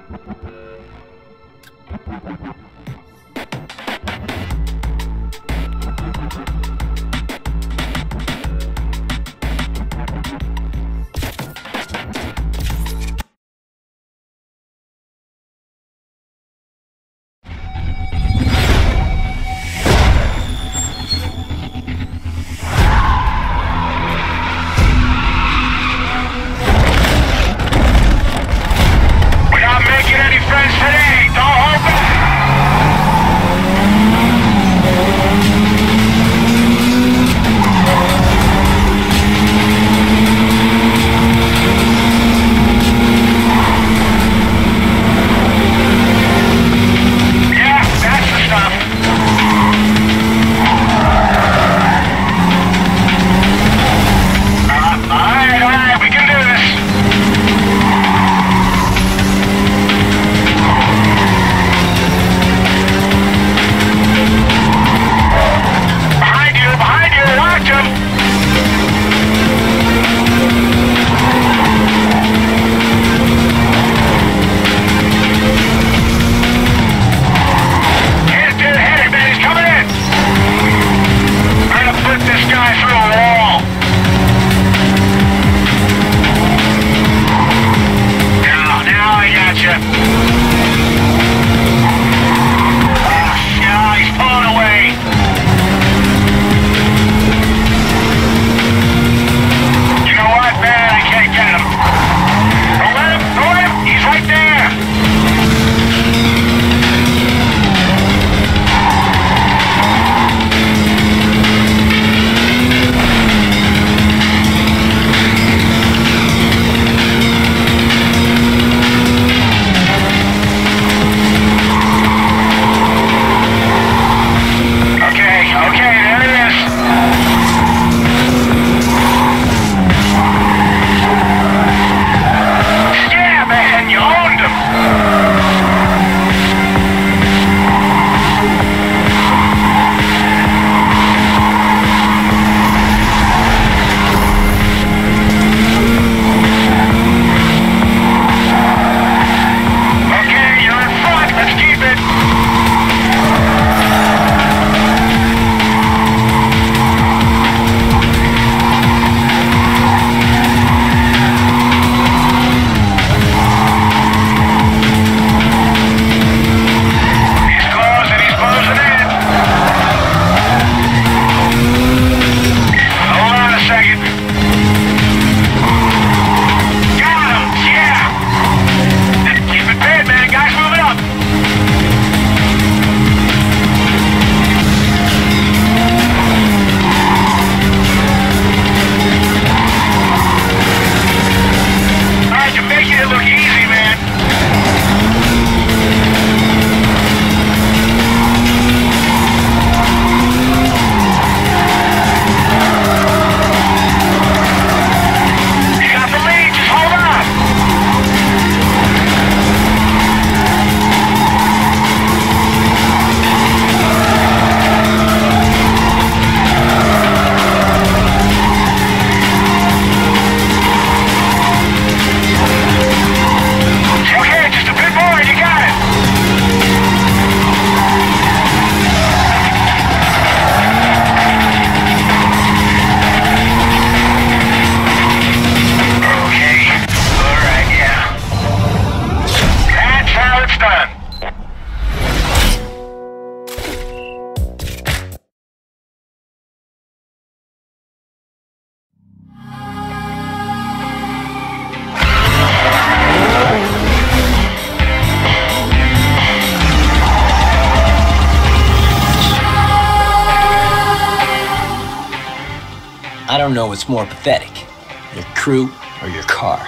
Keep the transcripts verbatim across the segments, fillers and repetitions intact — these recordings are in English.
I don't know what's more pathetic, your crew or your car.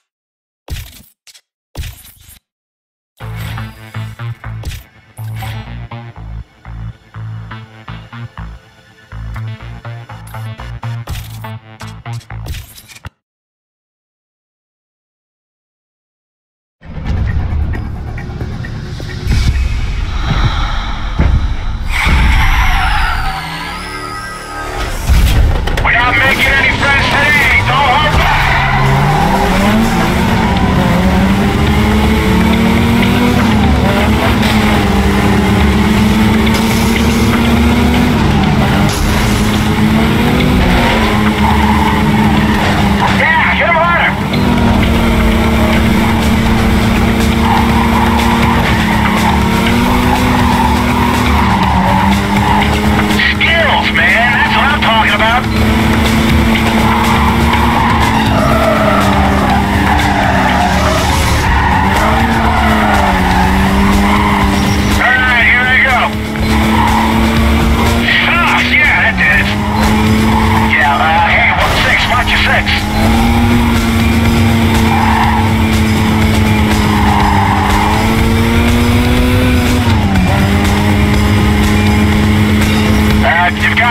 See you around.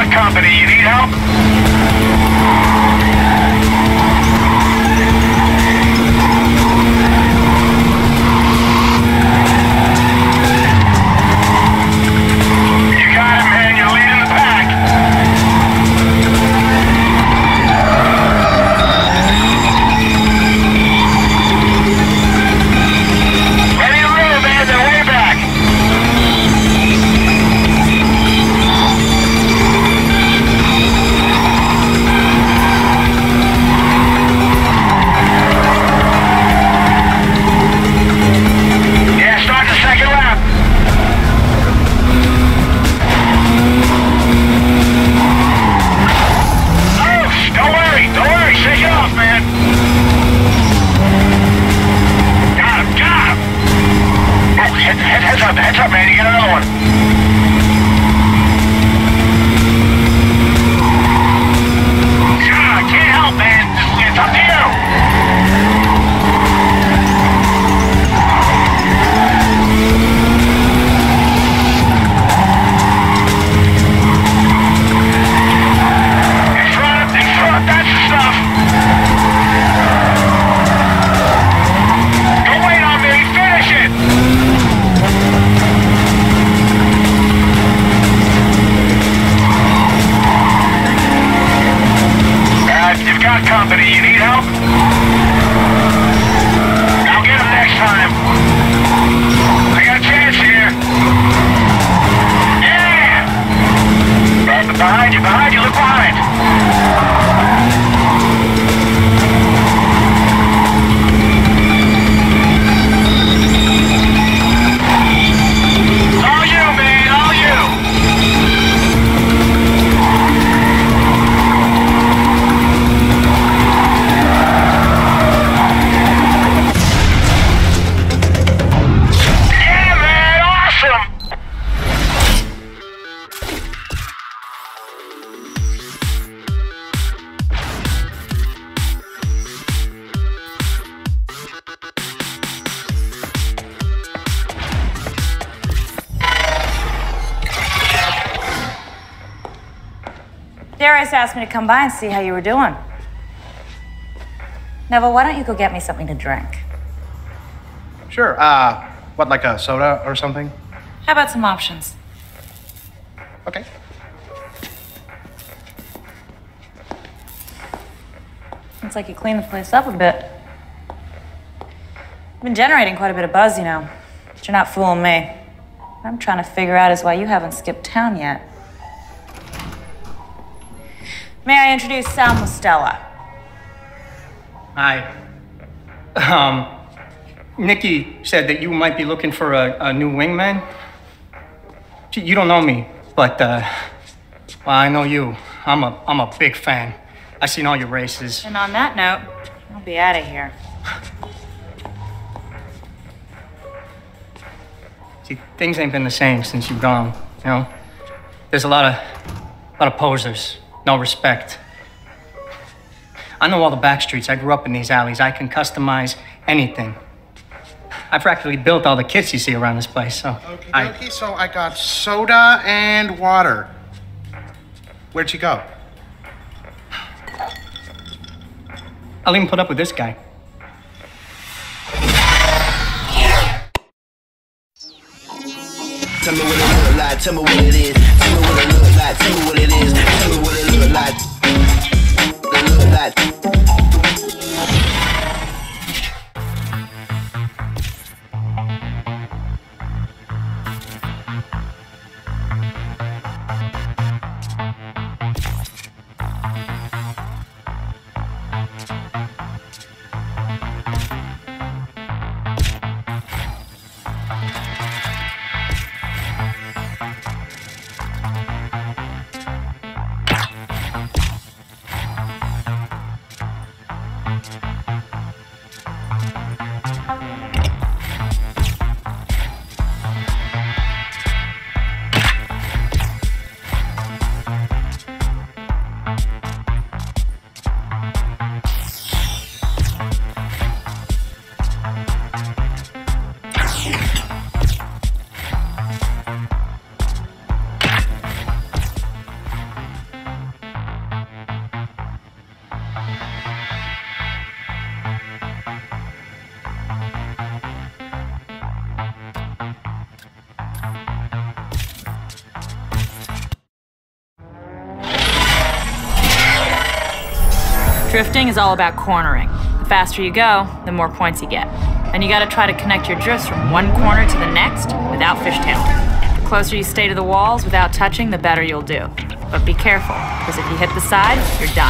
got company. You need help? You got him, man. You're leading the pack. Ready to roll, man. They're way back. Yeah, start the second lap. Oh, don't worry, don't worry, shake it off, man. Got him, got him. Oh, head, head, heads up, heads up, man, you got another one. Ah, can't help, man. It's up to you. In front, in front, that's the stuff. Don't wait on me, finish it. Uh, you've got company, you need help? I'll get him next time. I got a chance here. Yeah! Right behind you, behind you, look behind. All you, man, all you. Yeah, man, awesome. Darius asked me to come by and see how you were doing. Neville, why don't you go get me something to drink? Sure. Uh, what, like a soda or something? How about some options? Okay. Looks like you cleaned the place up a bit. You've been generating quite a bit of buzz, you know. But you're not fooling me. What I'm trying to figure out is why you haven't skipped town yet. May I introduce Sal Mostella? Hi. Um, Nikki said that you might be looking for a, a new wingman. Gee, you don't know me, but, uh, well, I know you. I'm a, I'm a big fan. I've seen all your races. And on that note, I'll be out of here. See, things ain't been the same since you've gone, you know? There's a lot of, a lot of posers, no respect. I know all the back streets. I grew up in these alleys. I can customize anything. I've practically built all the kits you see around this place, so Okay, I... okay, so I got soda and water. Where'd you go? I'll even put up with this guy. Tell me what it look like, tell me what it is. Tell me what it look like, tell me what it is. Tell me what it look like. It look like. Drifting is all about cornering. The faster you go, the more points you get. And you gotta try to connect your drifts from one corner to the next without fishtailing. The closer you stay to the walls without touching, the better you'll do. But be careful, because if you hit the side, you're done.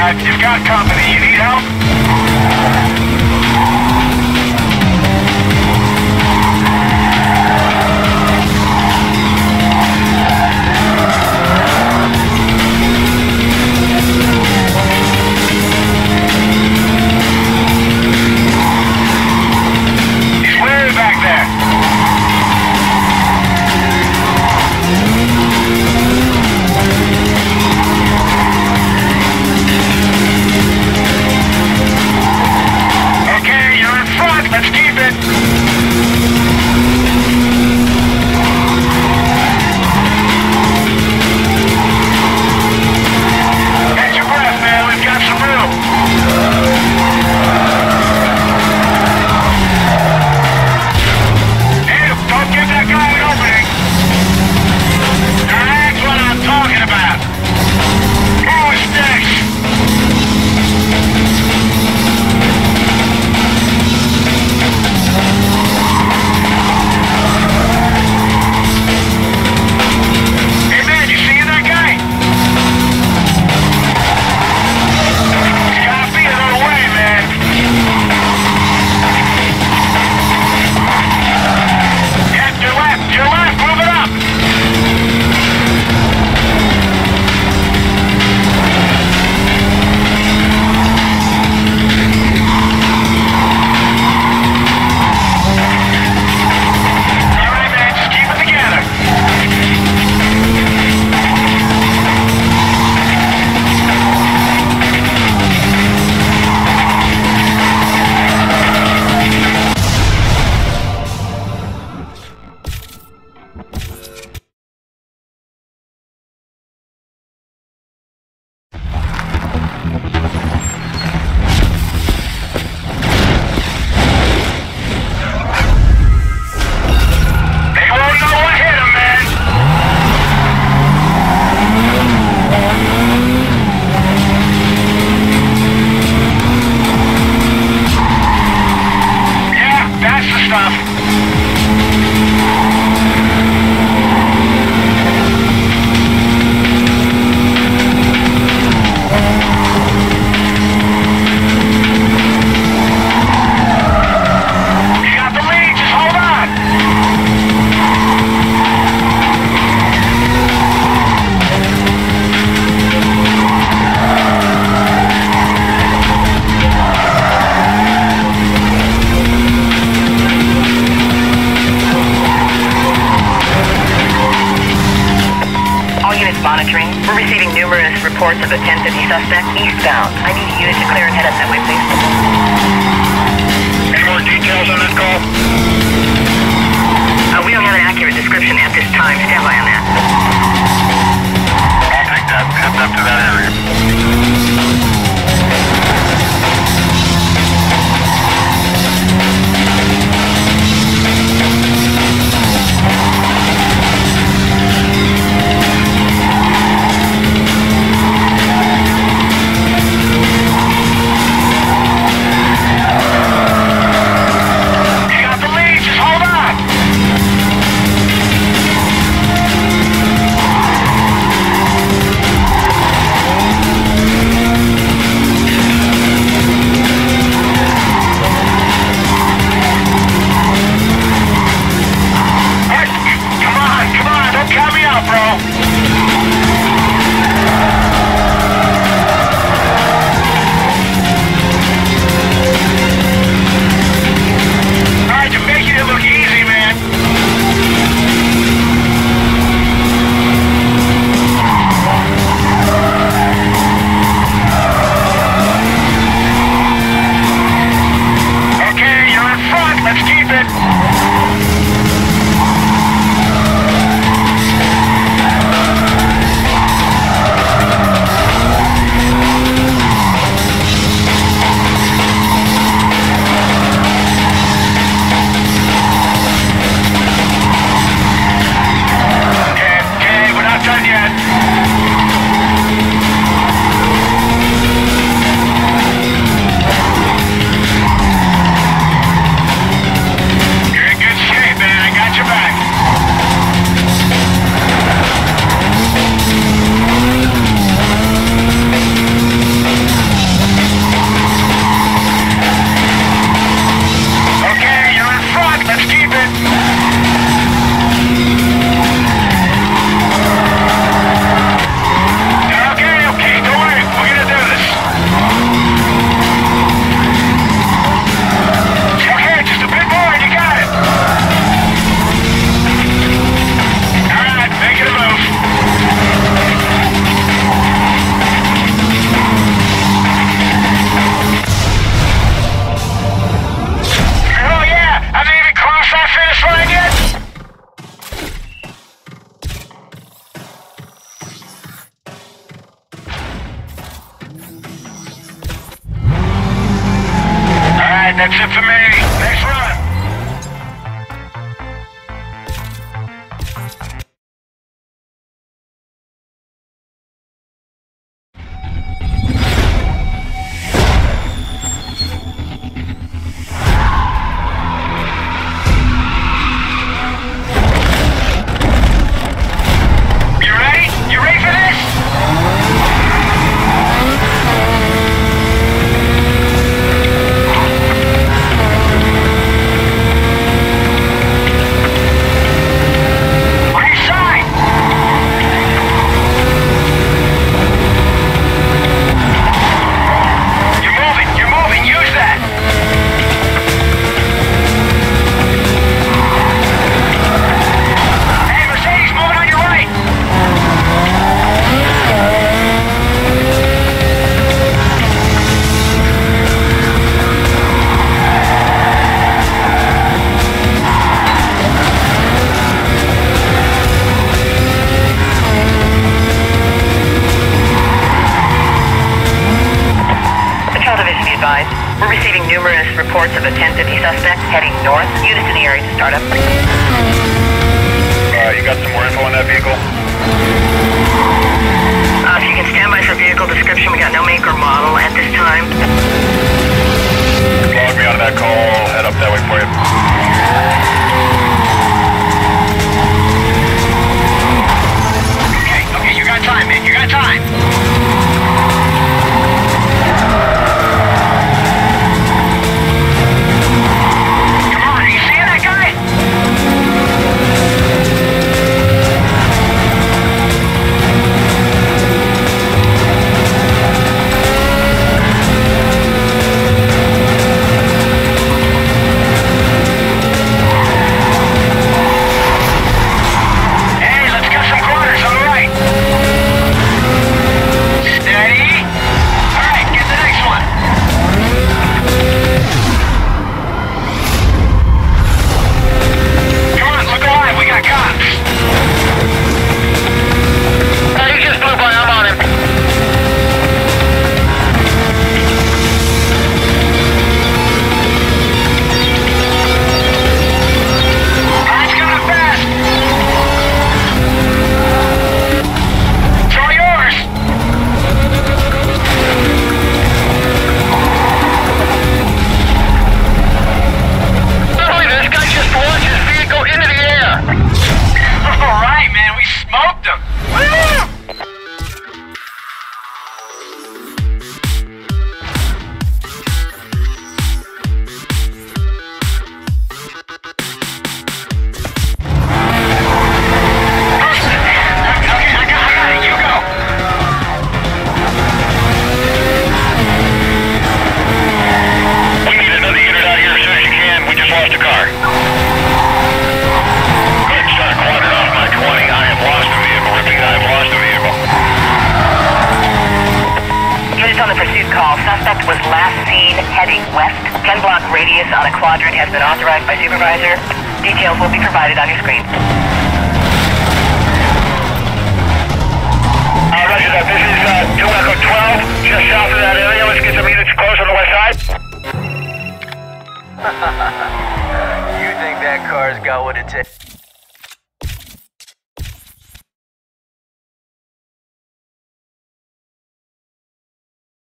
got, you've got company. You need help? He's way back there. Okay, you're in front. Let's keep it. Catch your breath, man. We've got some room. Hey, don't give that guy an opening. Now that's what I'm talking about. Who's next? Hey man, you seeing that guy? He's gotta be a little way, man. Yeah, to your left, to your left, move it up. All right, man, just keep it together. They won't know what hit 'em, man. Yeah, that's the stuff. You got the lead, just hold on. All units monitoring. We're receiving numerous reports of a ten fifty suspect eastbound. I need a unit to clear and head up that way, please. Any more details on this call? Uh, we don't have an accurate description at this time. Stand by on that. I'll take that. Heading up to that area. You got the lead, just hold on. right, that's it for me. Next run. We're receiving numerous reports of attempted suspects heading north. Units in the area to start up. Uh, you got some more info on that vehicle? Uh, if you can stand by for vehicle description, we got no make or model at this time. Log me out of that call. I'll head up that way for you. Okay, okay, you got time, man. You got time. Suspect was last seen heading west. ten block radius on a quadrant has been authorized by supervisor. Details will be provided on your screen. Uh, roger that. This is uh, two Echo twelve, just south of that area. Let's get some units close on the west side. You think that car's got what it takes?